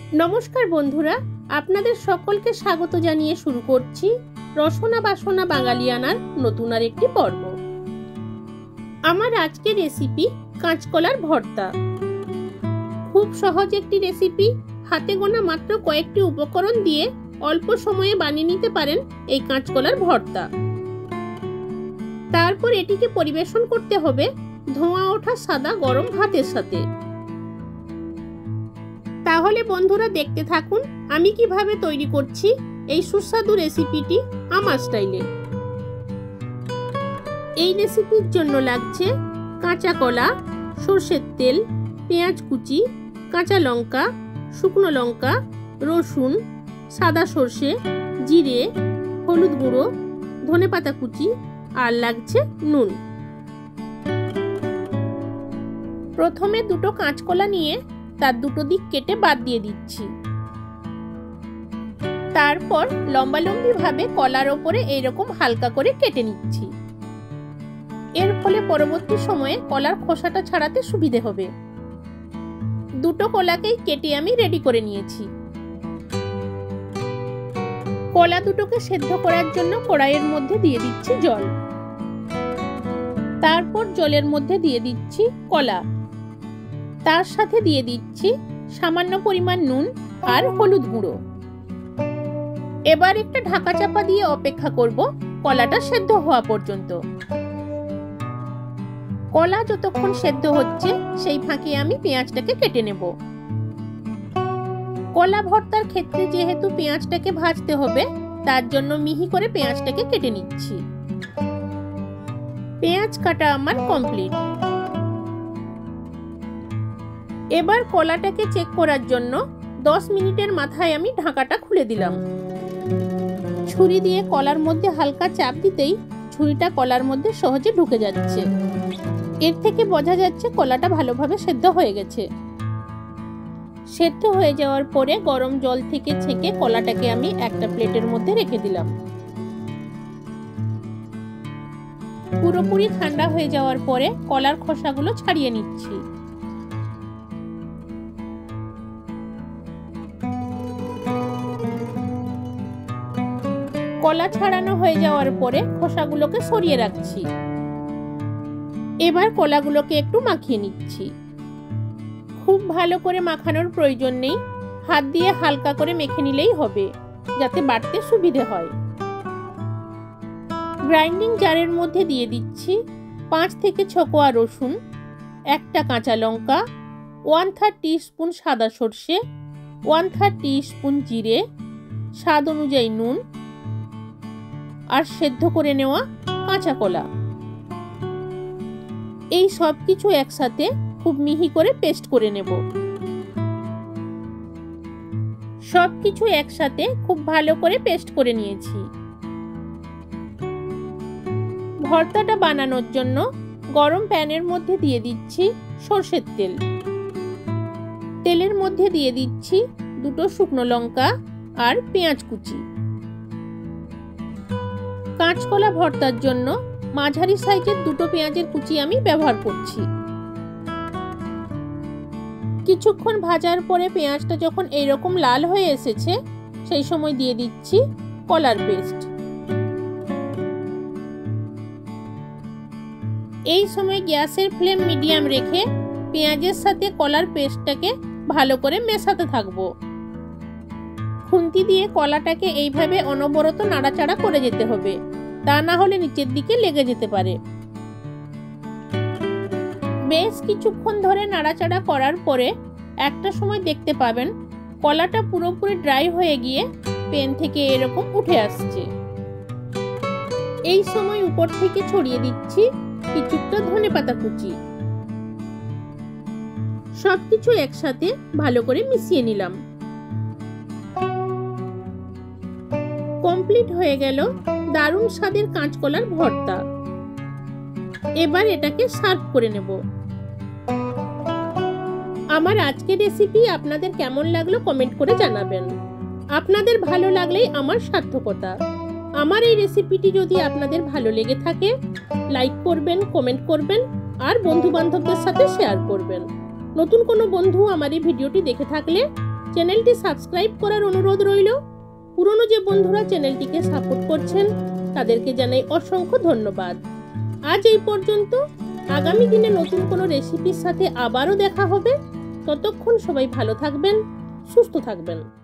নমস্কার বন্ধুরা, আপনাদের সকলকে স্বাগত জানিয়ে শুরু করছি রসনা বাসনা বাঙালিয়ানার নতুন আর একটি পর্ব। আমার আজকের রেসিপি কাঁচকলার ভর্তা। খুব সহজ একটি রেসিপি, হাতে গোনা মাত্র কয়েকটি উপকরণ দিয়ে অল্প সময়ে বানিয়ে নিতে পারেন এই কাঁচকলার ভর্তা। তারপর এটিকে পরিবেশন করতে হবে ধোঁয়া ওঠা সাদা গরম ভাতের সাথে। তাহলে বন্ধুরা দেখতে থাকুন আমি কিভাবে তৈরি করছি এই সুস্বাদু রেসিপিটি আমার স্টাইলে। এই রেসিপির জন্য লাগছে কাঁচা কলা, সরষের তেল, পেঁয়াজ কুচি, কাঁচা লঙ্কা, শুকনো লঙ্কা, রসুন, সাদা সর্ষে, জিরে, হলুদ গুঁড়ো, ধনেপাতা কুচি আর লাগছে নুন। প্রথমে দুটো কাঁচকলা নিয়ে তার দুটো দিক কেটে বাদ দিয়ে দিচ্ছি। তারপর লম্বালম্বি ভাবে কলার ওপরে এইরকম হালকা করে কেটে নিচ্ছি। এর ফলে পরবর্তী সময়ে কলার খোসাটা ছাড়াতে সুবিধে হবে। দুটো কলাকেই কেটে আমি রেডি করে নিয়েছি। কলা দুটোকে সেদ্ধ করার জন্য কড়াইয়ের মধ্যে দিয়ে দিচ্ছি জল। তারপর জলের মধ্যে দিয়ে দিচ্ছি কলা, তার সাথে দিয়ে দিচ্ছি সামান্য পরিমাণ নুন আর হলুদ গুঁড়ো। এবার একটা ঢাকা চাপা দিয়ে অপেক্ষা করব কলাটা সেদ্ধ হওয়া পর্যন্ত। কলা যতক্ষণ সেদ্ধ হচ্ছে সেই ফাঁকে আমি পেঁয়াজটাকে কেটে নেব। কলা ভর্তার ক্ষেত্রে যেহেতু পেঁয়াজটাকে ভাজতে হবে, তার জন্য মিহি করে পেঁয়াজটাকে কেটে নিচ্ছি। পেঁয়াজ কাটা আমার কমপ্লিট। এবার কলাটাকে চেক করার জন্য 10 মিনিটের মাথায় আমি ঢাকাটা খুলে দিলাম। ছুরি দিয়ে কলার মধ্যে হালকা চাপ দিতেই ছুরিটা কলার মধ্যে সহজে ঢুকে যাচ্ছে। এর থেকে বোঝা যাচ্ছে কলাটা ভালোভাবে সেদ্ধ হয়ে গেছে। সেদ্ধ হয়ে যাওয়ার পরে গরম জল থেকে ছেঁকে কলাটাকে আমি একটা প্লেটের মধ্যে রেখে দিলাম। পুরোপুরি ঠান্ডা হয়ে যাওয়ার পরে কলার খোসাগুলো ছাড়িয়ে নিচ্ছি। কলা ছাড়ানো হয়ে যাওয়ার পরে খোসাগুলোকে সরিয়ে রাখছি। এবার কলাগুলোকে একটু মাখিয়ে নিচ্ছি। খুব ভালো করে মাখানোর প্রয়োজন নেই, হাত দিয়ে হালকা করে মেখে নিলেই হবে, যাতে বাটতে সুবিধে হয়। গ্রাইন্ডিং জারের মধ্যে দিয়ে দিচ্ছি 5 থেকে 6 কোয়া রসুন, একটা কাঁচা লঙ্কা, 1/3 টিস্পুন সাদা সর্ষে, 1/3 টিস্পুন জিরে, স্বাদ অনুযায়ী নুন আর সেদ্ধ করে নেওয়া কাঁচা কলা। এই সব কিছু একসাথে খুব মিহি করে পেস্ট করে নেব। সব কিছু একসাথে খুব ভালো করে পেস্ট করে নিয়েছি। ভর্তাটা বানানোর জন্য গরম প্যানের মধ্যে দিয়ে দিচ্ছি সরষের তেল। তেলের মধ্যে দিয়ে দিচ্ছি দুটো শুকনো লঙ্কা আর পেঁয়াজ কুচি। কাঁচকলা ভর্তার জন্য মাঝারি সাইজের দুটো পেঁয়াজের কুচি আমি ব্যবহার করছি। কিছুক্ষণ ভাজার পরে পেঁয়াজটা যখন এইরকম লাল হয়ে এসেছে, সেই সময় দিয়ে দিচ্ছি কলার পেস্ট। এই সময় গ্যাসের ফ্লেম মিডিয়াম রেখে পেঁয়াজের সাথে কলার পেস্টটাকে ভালো করে মেশাতে থাকবো। খুন্তি দিয়ে কলাটাকে এইভাবে অনবরত নাড়াচাড়া করে যেতে হবে, তা না হলে নিচের দিকে লেগে যেতে পারে। বেশ কিছুক্ষণ ধরে নাড়াচাড়া করার পরে একটা সময় দেখতে পাবেন কলাটা পুরোপুরি ড্রাই হয়ে গিয়ে প্যান থেকে এরকম উঠে আসছে। এই সময় উপর থেকে ছড়িয়ে দিচ্ছি কিছুটা ধনেপাতা কুচি। সবকিছু একসাথে ভালো করে মিশিয়ে নিলাম। কমপ্লিট হয়ে গেল দারুণ স্বাদের কাঁচকলার ভর্তা। এবার এটাকে সার্ভ করে নেব। আমার আজকের রেসিপি আপনাদের কেমন লাগলো কমেন্ট করে জানাবেন। আপনাদের ভালো লাগলেই আমার সার্থকতা। আমার এই রেসিপিটি যদি আপনাদের ভালো লেগে থাকে, লাইক করবেন, কমেন্ট করবেন আর বন্ধু বান্ধবদের সাথে শেয়ার করবেন। নতুন কোনো বন্ধু আমার এই ভিডিওটি দেখে থাকলে চ্যানেলটি সাবস্ক্রাইব করার অনুরোধ রইল। পুরনো যে বন্ধুরা চ্যানেলটিকে সাপোর্ট করছেন তাদেরকে জানাই অসংখ্য ধন্যবাদ। আজ এই পর্যন্ত। আগামী দিনে নতুন কোনো রেসিপির সাথে আবারও দেখা হবে। ততক্ষণ সবাই ভালো থাকবেন, সুস্থ থাকবেন।